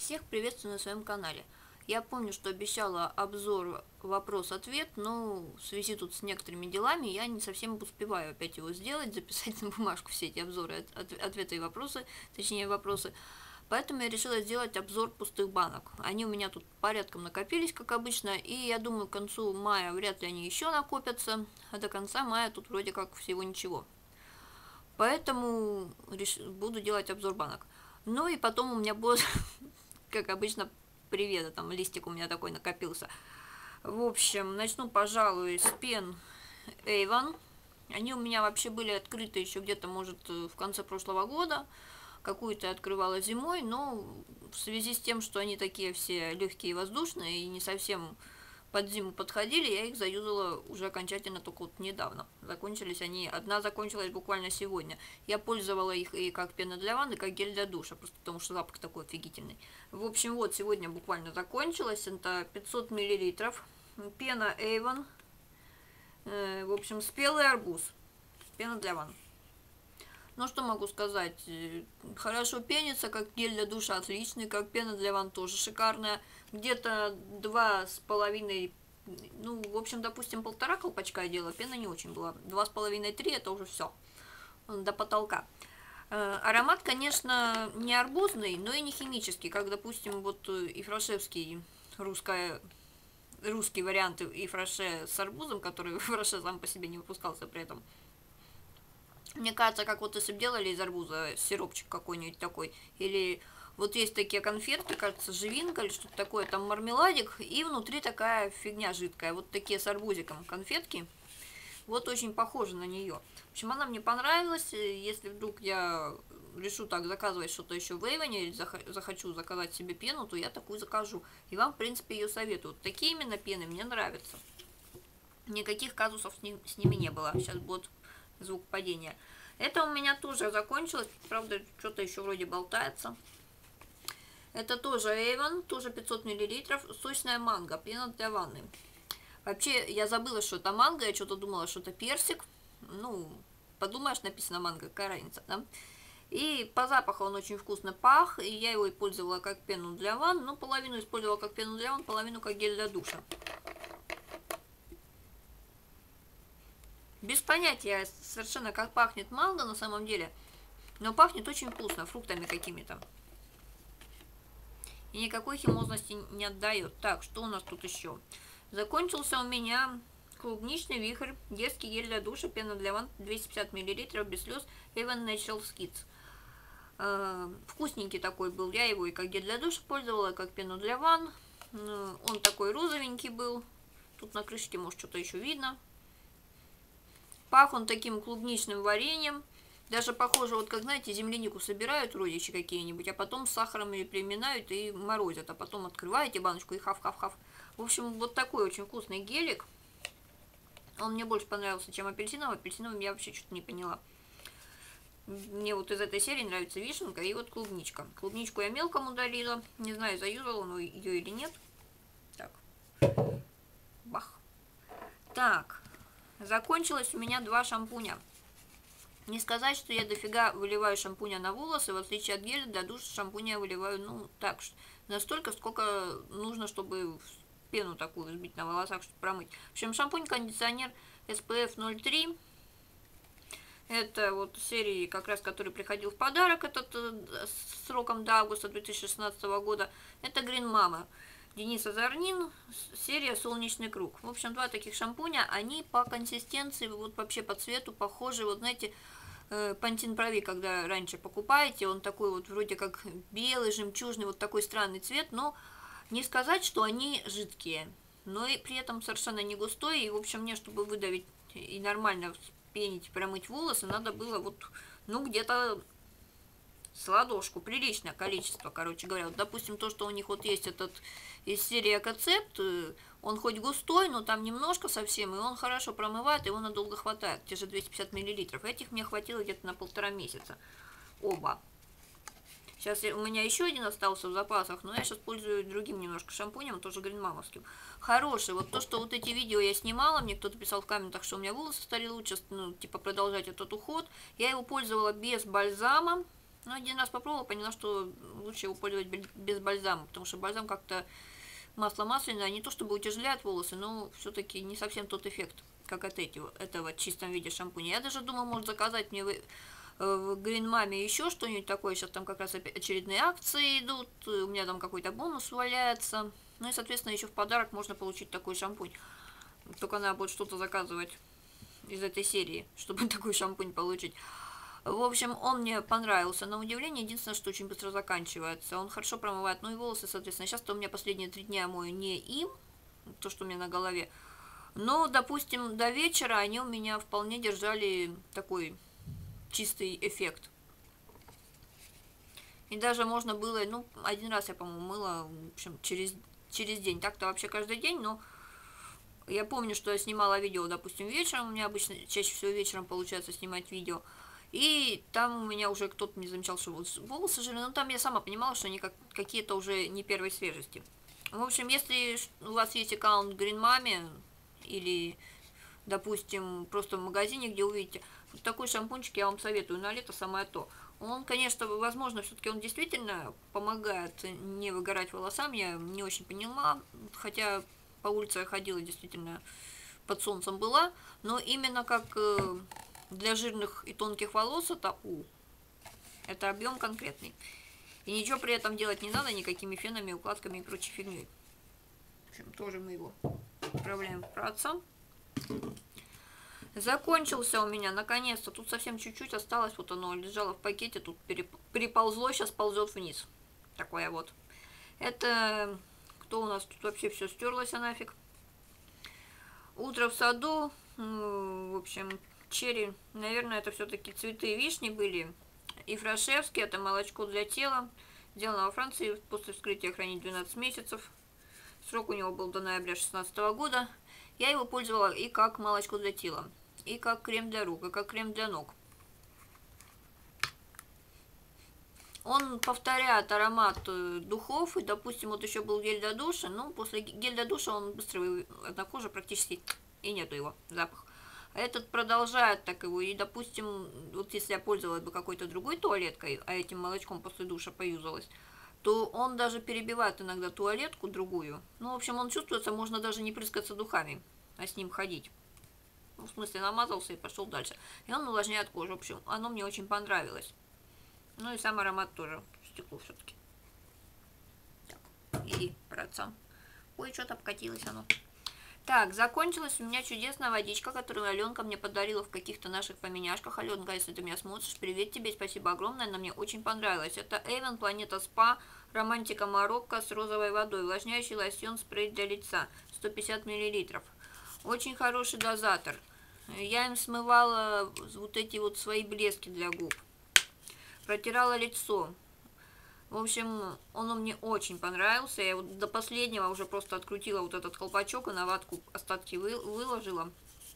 Всех приветствую на своем канале. Я помню, что обещала обзор вопрос-ответ, но в связи тут с некоторыми делами я не совсем успеваю опять его сделать, записать на бумажку все эти обзоры, ответы и вопросы, точнее вопросы. Поэтому я решила сделать обзор пустых банок. Они у меня тут порядком накопились, как обычно, и я думаю, к концу мая вряд ли они еще накопятся, а до конца мая тут вроде как всего ничего. Поэтому буду делать обзор банок. Ну и потом у меня будет, как обычно, привет, там листик у меня такой накопился. В общем, начну, пожалуй, с пен Avon. Они у меня вообще были открыты еще где-то, может, в конце прошлого года. Какую-то открывала зимой, но в связи с тем, что они такие все легкие и воздушные и не совсем под зиму подходили, я их заюзала уже окончательно только вот недавно. Закончились они, одна закончилась буквально сегодня. Я пользовала их и как пена для ванны, как гель для душа, просто потому что запах такой офигительный. В общем, вот сегодня буквально закончилась, это 500 мл. Пена Avon, в общем, спелый арбуз, пена для ванны. Ну, что могу сказать, хорошо пенится, как гель для душа отличный, как пена для ванн тоже шикарная. Где-то 2,5, ну, в общем, допустим, 1,5 колпачка я делала, пена не очень была. 2,5-3 это уже все, до потолка. Аромат, конечно, не арбузный, но и не химический, как, допустим, вот ифрашевский, русский вариант ифраше с арбузом, который ифраше сам по себе не выпускался при этом. Мне кажется, как вот если бы делали из арбуза сиропчик какой-нибудь такой, или вот есть такие конфетки, кажется, живинка или что-то такое, там мармеладик, и внутри такая фигня жидкая, вот такие с арбузиком конфетки, вот очень похоже на нее. В общем, она мне понравилась, если вдруг я решу так заказывать что-то еще в Avon, или захочу заказать себе пену, то я такую закажу, и вам, в принципе, ее советую. Вот такие именно пены мне нравятся. Никаких казусов с ними не было, сейчас будет звук падения. Это у меня тоже закончилось, правда, что-то еще вроде болтается. Это тоже Avon, тоже 500 мл, сочная манго, пена для ванны. Вообще, я забыла, что это манго, я что-то думала, что это персик. Ну, подумаешь, написано манго, какая разница, да? И по запаху он очень вкусно пах, и я его использовала как пену для ванн, но половину использовала как пену для ванн, половину как гель для душа. Без понятия совершенно, как пахнет манго на самом деле, но пахнет очень вкусно, фруктами какими-то. И никакой химозности не отдает. Так, что у нас тут еще? Закончился у меня клубничный вихрь, детский гель для душа, пена для ванн, 250 мл, без слез, Avon Natural Kids. Вкусненький такой был, я его и как гель для душа пользовала, и как пену для ванн. Он такой розовенький был, тут на крышке, может, что-то еще видно. Пах он таким клубничным вареньем. Даже похоже, вот как, знаете, землянику собирают родичи какие-нибудь, а потом с сахаром ее приминают и морозят. А потом открываете баночку и хав-хав-хав. В общем, вот такой очень вкусный гелик. Он мне больше понравился, чем апельсиновый. Апельсиновым я вообще что-то не поняла. Мне вот из этой серии нравится вишенка и вот клубничка. Клубничку я мелком удалила. Не знаю, заюзала он ее или нет. Так. Бах. Так. Закончилось у меня 2 шампуня. Не сказать, что я дофига выливаю шампуня на волосы, в отличие от геля для душа шампуня я выливаю, ну, так, настолько, сколько нужно, чтобы пену такую взбить на волосах, чтобы промыть. В общем, шампунь-кондиционер SPF 0,3. Это вот серии, как раз, который приходил в подарок, этот с сроком до августа 2016 года. Это Green Mama. Денис Азарнин, серия «Солнечный круг». В общем, 2 таких шампуня, они по консистенции, вот вообще по цвету похожи, вот знаете, Пантин Прави, когда раньше покупаете, он такой вот вроде как белый, жемчужный, вот такой странный цвет, но не сказать, что они жидкие, но и при этом совершенно не густой, и, в общем, мне, чтобы выдавить и нормально пенить, промыть волосы, надо было вот, ну, где-то с ладошку, приличное количество, короче говоря. Вот, допустим, то, что у них вот есть этот из серии Экоцепт, он хоть густой, но там немножко совсем, и он хорошо промывает, его надолго хватает, те же 250 мл. Этих мне хватило где-то на 1,5 месяца. Оба. Сейчас у меня еще один остался в запасах, но я сейчас пользуюсь другим немножко шампунем, тоже гринмамовским. Хороший. Вот то, что вот эти видео я снимала, мне кто-то писал в комментах, что у меня волосы стали лучше, ну, типа продолжать этот уход. Я его пользовала без бальзама. Но один раз попробовала, поняла, что лучше его пользовать без бальзама, потому что бальзам как-то масло масляное, не то чтобы утяжеляет волосы, но все-таки не совсем тот эффект, как от этого в чистом виде шампуня. Я даже думаю, может заказать мне в Green Mame еще что-нибудь такое. Сейчас там как раз очередные акции идут, у меня там какой-то бонус валяется. Ну и, соответственно, еще в подарок можно получить такой шампунь. Только надо будет что-то заказывать из этой серии, чтобы такой шампунь получить. В общем, он мне понравился. На удивление, единственное, что очень быстро заканчивается. Он хорошо промывает, ну и волосы, соответственно. Сейчас-то у меня последние 3 дня мою не им, то, что у меня на голове. Но, допустим, до вечера они у меня вполне держали такой чистый эффект. И даже можно было, ну, один раз я, по-моему, мыла, в общем, через день. Так-то вообще каждый день, но я помню, что я снимала видео, допустим, вечером. У меня обычно чаще всего вечером получается снимать видео. И там у меня уже кто-то не замечал, что волосы жирные. Но там я сама понимала, что они какие-то уже не первой свежести. В общем, если у вас есть аккаунт Green Mame или, допустим, просто в магазине, где увидите, вот такой шампунчик я вам советую, на лето самое то. Он, конечно, возможно, все-таки он действительно помогает не выгорать волосам, я не очень поняла, хотя по улице я ходила, действительно, под солнцем была, но именно как для жирных и тонких волос это объем конкретный. И ничего при этом делать не надо, никакими фенами, укладками и прочей фигней. В общем, тоже мы его отправляем в праотца. Закончился у меня, наконец-то. Тут совсем чуть-чуть осталось. Вот оно лежало в пакете, тут переползло, сейчас ползет вниз. Такое вот. Это кто у нас тут вообще все стерлось, нафиг. Утро в саду. В общем, черри. Наверное, это все-таки цветы вишни были. И Фрашевский, это молочко для тела. Сделано во Франции, после вскрытия хранить 12 месяцев. Срок у него был до ноября 2016 года. Я его пользовала и как молочко для тела, и как крем для рук, и как крем для ног. Он повторяет аромат духов, и, допустим, вот еще был гель для душа, но после геля для душа он быстро на коже практически и нету его запах. А этот продолжает так его, и, допустим, вот если я пользовалась бы какой-то другой туалеткой, а этим молочком после душа поюзалась, то он даже перебивает иногда туалетку другую. Ну, в общем, он чувствуется, можно даже не прыскаться духами, а с ним ходить. Ну, в смысле, намазался и пошел дальше. И он увлажняет кожу. В общем, оно мне очень понравилось. Ну и сам аромат тоже. Стекло все-таки. Так, и праотца. Ой, что-то обкатилось оно. Так, закончилась у меня чудесная водичка, которую Аленка мне подарила в каких-то наших поменяшках. Аленка, если ты меня смотришь, привет тебе, спасибо огромное, она мне очень понравилась. Это Avon Планета Спа, Романтика Марокко с розовой водой, увлажняющий лосьон, спрей для лица, 150 мл. Очень хороший дозатор. Я им смывала вот эти вот свои блески для губ. Протирала лицо. В общем, он мне очень понравился. Я вот до последнего уже просто открутила вот этот колпачок и на ватку остатки выложила.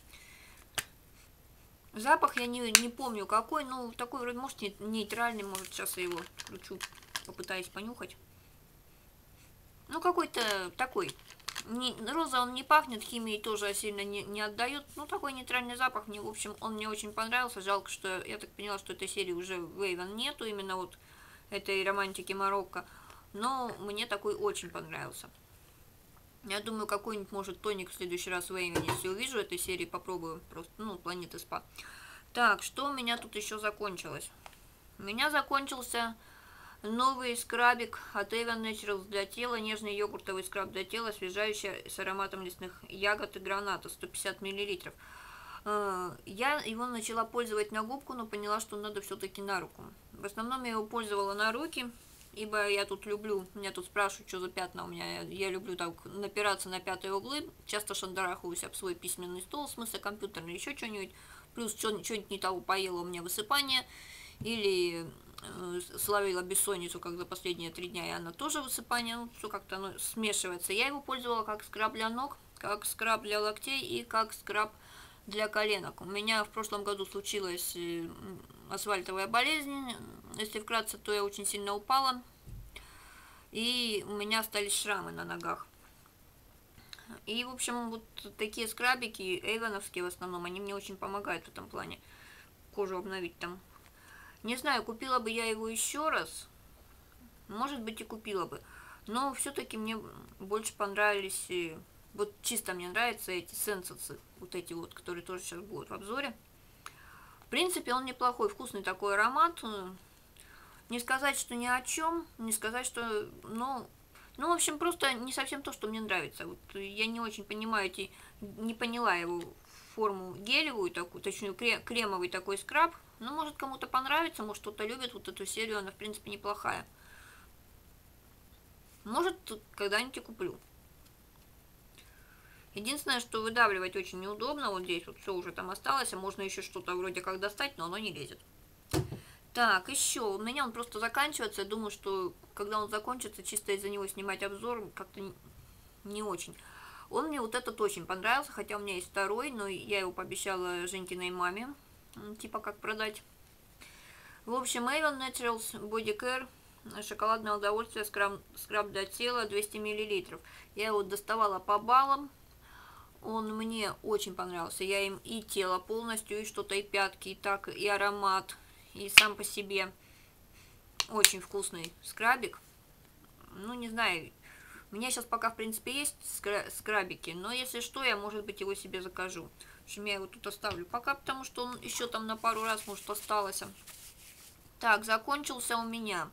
Запах я не помню какой, но такой вроде, может, нейтральный, может, сейчас я его откручу, попытаюсь понюхать. Ну, какой-то такой. Роза он не пахнет, химией тоже сильно не отдает. Ну, такой нейтральный запах. Мне, в общем, он мне очень понравился. Жалко, что я так поняла, что этой серии уже в Avon нету, именно вот этой романтики Марокко. Но мне такой очень понравился. Я думаю, какой-нибудь, может, тоник в следующий раз в Avon, если увижу этой серии, попробую. Просто, ну, Планеты Спа. Так, что у меня тут еще закончилось? У меня закончился новый скрабик от Avon Naturals для тела, нежный йогуртовый скраб для тела, освежающий с ароматом лесных ягод и граната, 150 мл. Я его начала пользовать на губку, но поняла, что надо все-таки на руку. В основном я его пользовала на руки, ибо я тут люблю, меня тут спрашивают, что за пятна у меня, я люблю так напираться на пятые углы, часто шандарахаюсь об свой письменный стол, в смысле компьютерный, еще что-нибудь, плюс что-нибудь не того поело у меня высыпание, или словила бессонницу, как за последние 3 дня, и она тоже высыпание, ну, все как-то оно смешивается. Я его пользовала как скраб для ног, как скраб для локтей и как скраб для коленок. У меня в прошлом году случилась асфальтовая болезнь, если вкратце, то я очень сильно упала, и у меня остались шрамы на ногах. И, в общем, вот такие скрабики, эйвоновские в основном, они мне очень помогают в этом плане, кожу обновить там. Не знаю, купила бы я его еще раз. Может быть, и купила бы. Но все-таки мне больше понравились... Вот чисто мне нравятся эти сенсосы. Вот эти вот, которые тоже сейчас будут в обзоре. В принципе, он неплохой, вкусный такой аромат. Не сказать, что ни о чем. Не сказать, что... Ну, в общем, просто не совсем то, что мне нравится. Вот я не очень понимаю не поняла его форму гелевую такую, точнее кремовый такой скраб. Ну, может, кому-то понравится, может, кто-то любит вот эту серию, она, в принципе, неплохая. Может, когда-нибудь и куплю. Единственное, что выдавливать очень неудобно. Вот здесь вот все уже там осталось, а можно еще что-то вроде как достать, но оно не лезет. Так, еще, у меня он просто заканчивается. Я думаю, что когда он закончится, чисто из-за него снимать обзор как-то не очень. Он мне вот этот очень понравился, хотя у меня есть второй, но я его пообещала Женькиной маме, типа как продать. В общем, Avon Naturals Body Care, шоколадное удовольствие, скраб для тела, 200 мл. Я его доставала по баллам, он мне очень понравился. Я им и тело полностью, и что-то, и пятки, и так, и аромат, и сам по себе очень вкусный скрабик. Ну, не знаю, у меня сейчас пока, в принципе, есть скрабики, но если что, я, может быть, его себе закажу. В общем, я его тут оставлю пока, потому что он еще там на пару раз, может, осталось. Так, закончился у меня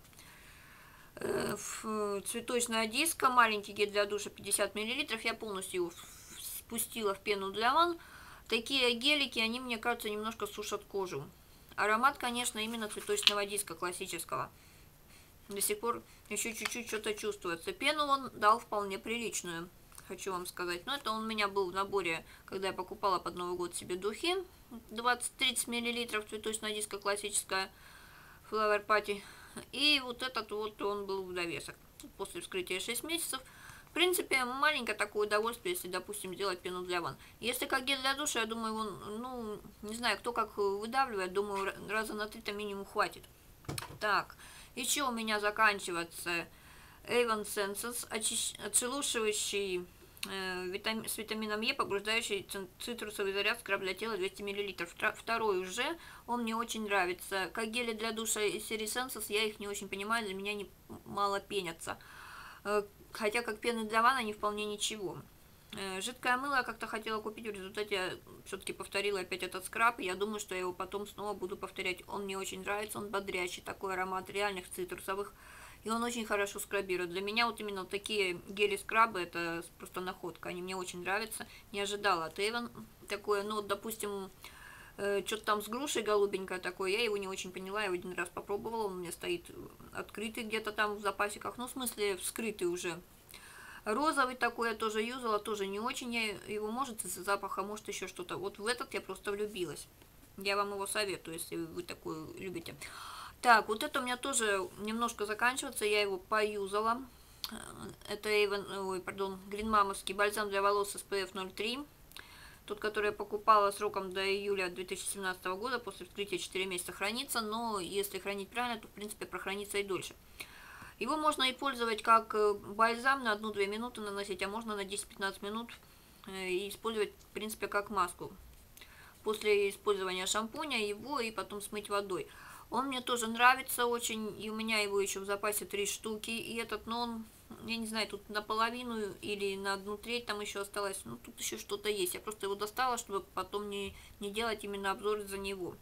цветочная диска, маленький гель для душа 50 мл. Я полностью его спустила в пену для ванн. Такие гелики, они, мне кажется, немножко сушат кожу. Аромат, конечно, именно цветочного диска классического. До сих пор еще чуть-чуть что-то чувствуется. Пену он дал вполне приличную, хочу вам сказать. Но это он у меня был в наборе, когда я покупала под Новый год себе духи. 20-30 мл цветочная диска классическая Flower Party. И вот этот вот он был в довесок. После вскрытия 6 месяцев. В принципе, маленькое такое удовольствие, если, допустим, сделать пену для ванн. Если как гель для душа, я думаю, он, ну, не знаю, кто как выдавливает, думаю, раза на 3-то минимум хватит. Так, еще у меня заканчивается Avon Senses, отшелушивающий с витамином Е, побуждающий цитрусовый заряд, скраб для тела 200 мл. Второй уже, он мне очень нравится. Как гели для душа из серии Senses, я их не очень понимаю, для меня они мало пенятся. Хотя как пены для ванн они вполне ничего. Жидкое мыло я как-то хотела купить, в результате я все-таки повторила опять этот скраб, и я думаю, что я его потом снова буду повторять. Он мне очень нравится, он бодрящий, такой аромат реальных цитрусовых, и он очень хорошо скрабирует. Для меня вот именно такие гели-скрабы, это просто находка, они мне очень нравятся. Не ожидала от Avon такое, ну, допустим, что-то там с грушей голубенькое такое, я его не очень поняла, я его один раз попробовала, он у меня стоит открытый где-то там в запасиках, ну, в смысле, вскрытый уже. Розовый такой я тоже юзала, тоже не очень, я его, может, из-за запаха, может, еще что-то. Вот в этот я просто влюбилась. Я вам его советую, если вы такую любите. Так, вот это у меня тоже немножко заканчивается, я его поюзала. Это Green Mammothский бальзам для волос SPF 0,3. Тот, который я покупала сроком до июля 2017 года, после вскрытия 4 месяца хранится, но если хранить правильно, то, в принципе, прохранится и дольше. Его можно и пользовать как бальзам на 1-2 минуты наносить, а можно на 10-15 минут и использовать, в принципе, как маску. После использования шампуня его и потом смыть водой. Он мне тоже нравится очень, и у меня его еще в запасе 3 штуки. И этот, ну, он, я не знаю, тут наполовину или на 1/3 там еще осталось. Ну, тут еще что-то есть. Я просто его достала, чтобы потом не делать именно обзор за него.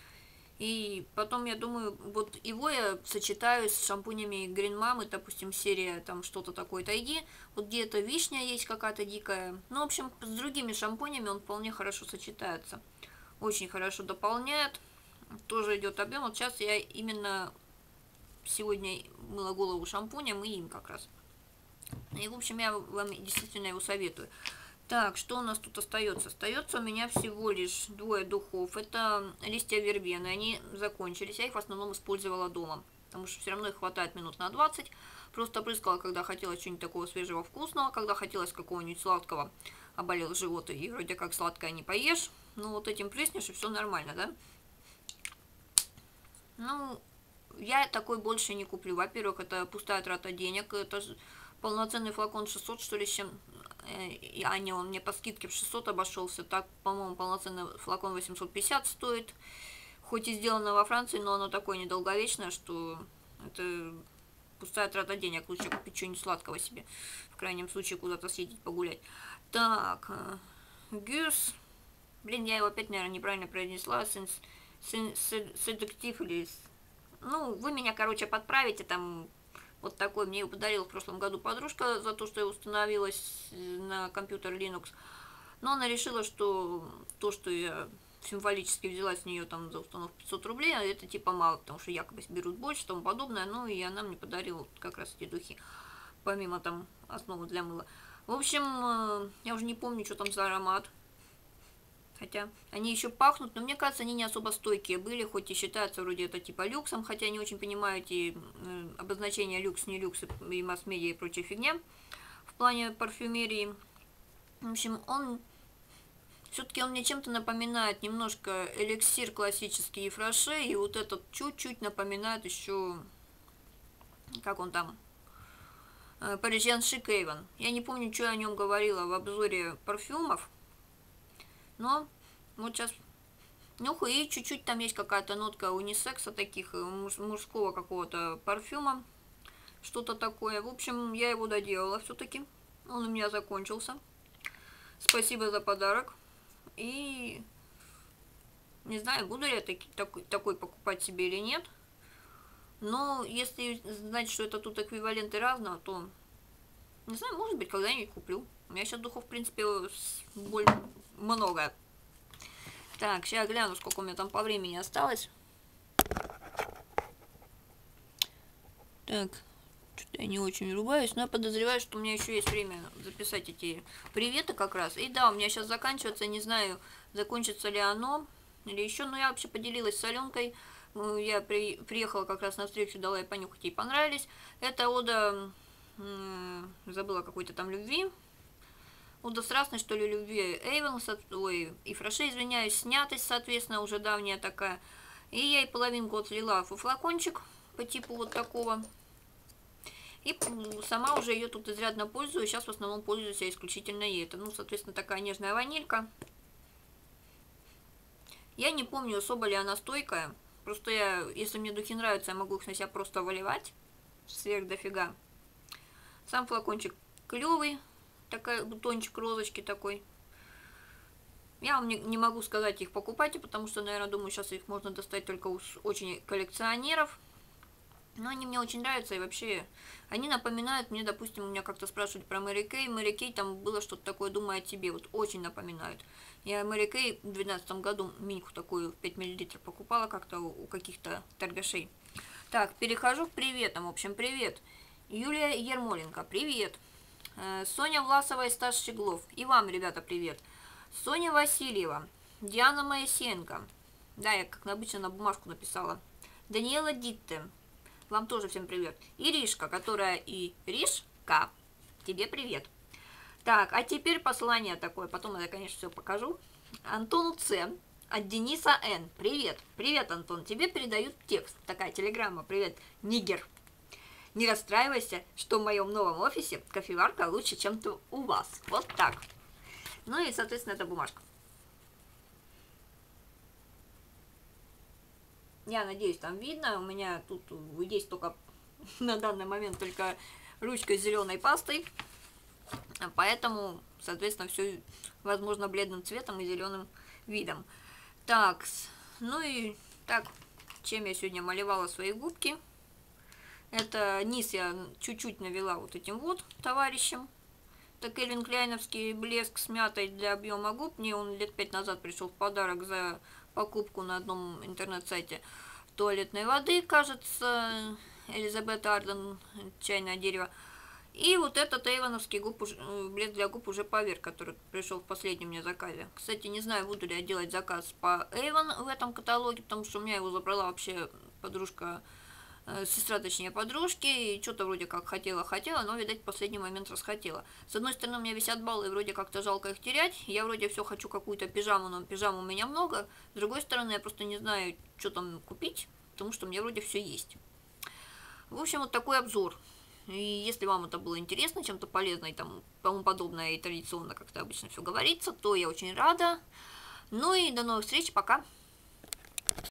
И потом, я думаю, вот его я сочетаю с шампунями Green Mama, допустим, серия там что-то такое тайги, вот где-то вишня есть какая-то дикая. Ну, в общем, с другими шампунями он вполне хорошо сочетается. Очень хорошо дополняет. Тоже идет объем. Вот сейчас я именно сегодня мыла голову шампунем и им как раз. И, в общем, я вам действительно его советую. Так, что у нас тут остается? Остается у меня всего лишь 2 духов. Это листья вербены. Они закончились. Я их в основном использовала дома. Потому что все равно их хватает минут на 20. Просто прыскала, когда хотела чего-нибудь такого свежего, вкусного. Когда хотелось какого-нибудь сладкого. Оболел живот. И вроде как сладкое не поешь. Ну, вот этим прыснешь, и все нормально, да? Ну, я такой больше не куплю. Во-первых, это пустая трата денег. Это полноценный флакон 600, что ли, с чем... А не, он мне по скидке в 600 обошелся. Так, по-моему, полноценный флакон 850 стоит. хоть и сделано во Франции, но оно такое недолговечное, что это пустая трата денег. Лучше купить что-нибудь сладкого себе. В крайнем случае куда-то съездить погулять. Так, Гюс. Блин, я его опять, наверное, неправильно произнесла. Седуктив или... Ну, вы меня, короче, подправите. Там вот такой мне его подарила в прошлом году подружка за то, что я установилась на компьютер Linux. Но она решила, что то, что я символически взяла с нее там за установку 500 рублей, а это типа мало, потому что якобы берут больше, тому подобное. Ну и она мне подарила как раз эти духи, помимо там основы для мыла. В общем, я уже не помню, что там за аромат. Хотя они еще пахнут, но мне кажется, они не особо стойкие были, хоть и считаются вроде это типа люксом, хотя я не очень понимаю эти обозначения люкс, не люкс и масс-медиа и прочая фигня в плане парфюмерии. В общем, все-таки он мне чем-то напоминает немножко эликсир классический и фраше, и вот этот чуть-чуть напоминает еще, как он там, Парижан Шик Эйвен. Я не помню, что я о нем говорила в обзоре парфюмов, но вот сейчас нюхаю, и чуть-чуть там есть какая-то нотка унисекса, таких мужского какого-то парфюма, что-то такое. В общем, я его доделала все-таки, он у меня закончился. Спасибо за подарок. И не знаю, буду ли я такой покупать себе или нет. Но если знать, что это тут эквиваленты разного, то, не знаю, может быть, когда-нибудь куплю. У меня сейчас духов, в принципе, более много. Так, сейчас гляну, сколько у меня там по времени осталось. Так, что-то я не очень рубаюсь, но я подозреваю, что у меня еще есть время записать эти приветы как раз. И да, у меня сейчас заканчивается, не знаю, закончится ли оно или еще, но я вообще поделилась с Аленкой. Я приехала как раз на встречу, дала ей понюхать, ей понравились. Это ода, забыла, какой-то там любви. Ода страстной, что ли, любви Эйвен, ой, и Фраше, извиняюсь, снятость, соответственно, уже давняя такая. И я ей половинку отлила в флакончик по типу вот такого. И сама уже ее тут изрядно пользую. Сейчас в основном пользуюсь я исключительно ей. Это, ну, соответственно, такая нежная ванилька. Я не помню, особо ли она стойкая. Просто я, если мне духи нравятся, я могу их на себя просто выливать. Сверх дофига. Сам флакончик клевый. Такой бутончик розочки такой. Я вам не могу сказать их покупайте, потому что, наверное, думаю, сейчас их можно достать только у очень коллекционеров. Но они мне очень нравятся, и вообще они напоминают мне, допустим, у меня как-то спрашивали про Мэри Кей. Мэри Кей там было что-то такое, думаю о тебе, вот очень напоминают. Я Мэри Кей в 2012 году миньку такую 5 мл покупала как-то у каких-то торгашей. Так, перехожу к приветам. В общем, привет. Юлия Ермоленко, привет. Соня Власова и Стас Щеглов. И вам, ребята, привет. Соня Васильева. Диана Моисеенко. Да, я как обычно на бумажку написала. Даниэла Дитте. Вам тоже всем привет. Иришка, которая Иришка, тебе привет. Так, а теперь послание такое, потом я, конечно, все покажу. Антону Ц. От Дениса Н. Привет. Привет, Антон. Тебе передают текст. Такая телеграмма. Привет, нигер. Не расстраивайся, что в моем новом офисе кофеварка лучше, чем то у вас. Вот так. Ну и, соответственно, это бумажка. Я надеюсь, там видно. У меня тут есть только на данный момент только ручка с зеленой пастой. Поэтому, соответственно, все возможно бледным цветом и зеленым видом. Так, ну и так, чем я сегодня малевала свои губки. Это низ я чуть-чуть навела вот этим вот товарищем. Это Кельвин Кляйновский блеск с мятой для объема губ. Мне он лет 5 назад пришел в подарок за покупку на одном интернет-сайте туалетной воды, кажется, Элизабет Арден, чайное дерево. И вот этот эйвоновский блеск для губ уже поверх, который пришел в последнем мне заказе. Кстати, не знаю, буду ли я делать заказ по Эйвон в этом каталоге, потому что у меня его забрала вообще подружка, сестра, точнее, подружки, и что-то вроде как хотела, но, видать, в последний момент расхотела. С одной стороны, у меня висят баллы, и вроде как-то жалко их терять. Я вроде все хочу какую-то пижаму, но пижаму у меня много. С другой стороны, я просто не знаю, что там купить, потому что мне вроде все есть. В общем, вот такой обзор. И если вам это было интересно, чем-то полезно и тому подобное, и традиционно, как-то обычно все говорится, то я очень рада. Ну и до новых встреч, пока!